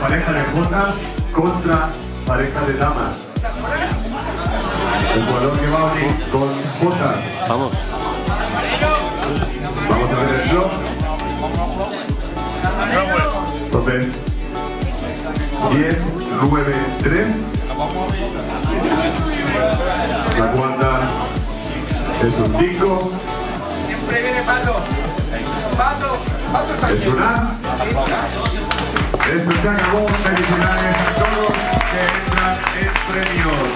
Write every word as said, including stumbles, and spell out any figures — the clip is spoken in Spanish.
pareja de jotas contra pareja de damas. El jugador que va a venir con jotas. Vamos. Vamos a ver el blog. Entonces, diez, nueve, tres. La cuarta es un cinco. Siempre viene Pato. Pato. Pato Es un as. Esto se acabó. Felicidades a todos que entran en premios.